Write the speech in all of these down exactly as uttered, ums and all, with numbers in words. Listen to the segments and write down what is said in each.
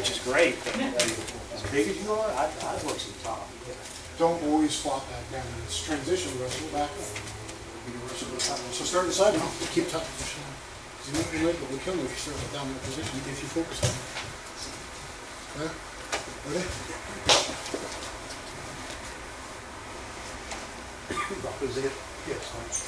which is great. But as big as you are, I'd, I'd work some top. Don't always flop back down. It's transition wrestle back up. So start inside now. Keep top position. You won't be late, but we'll kill you if you start with dominant position if you focus on it. Okay? Ready? Drop his head. Yes, fine.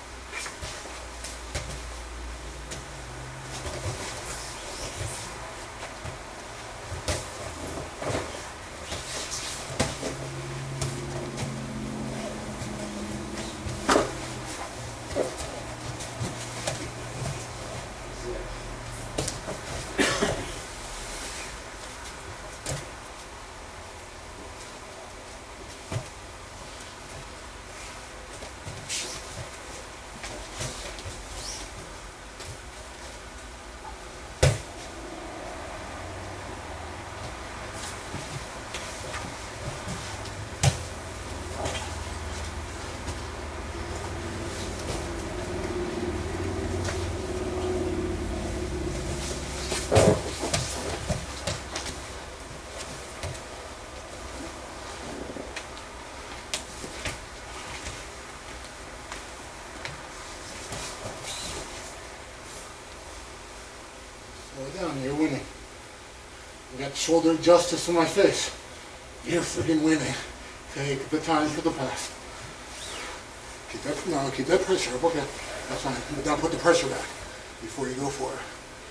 Slow down, you're winning. You got the shoulder adjusted to my face. You're freaking winning. Take the time for the pass. Keep that, no, keep that pressure up, okay. That's fine. Now put the pressure back before you go for it.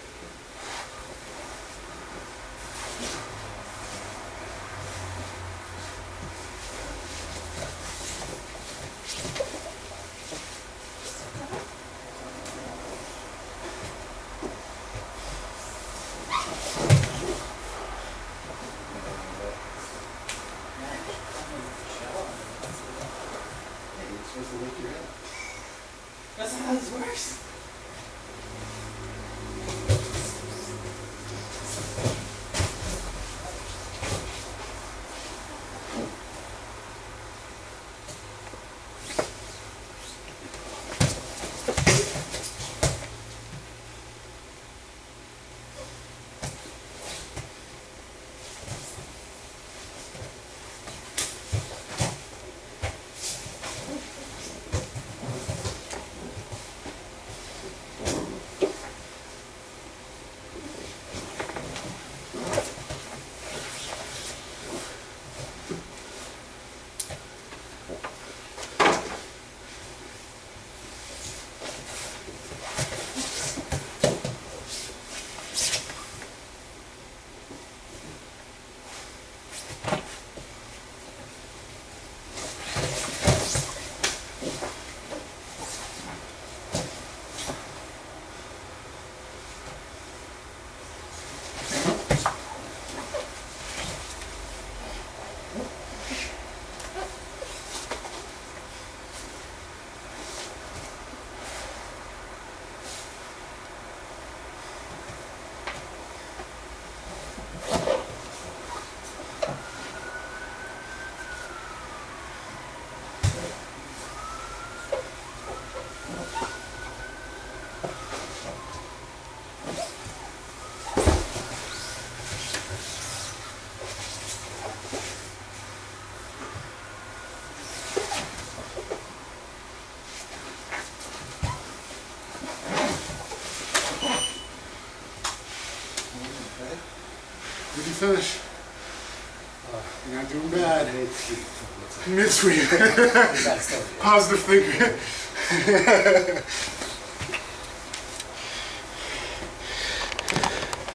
That's not how this works. Did you finish? Uh, You're not doing bad. Mid-sweep. Positive thinking.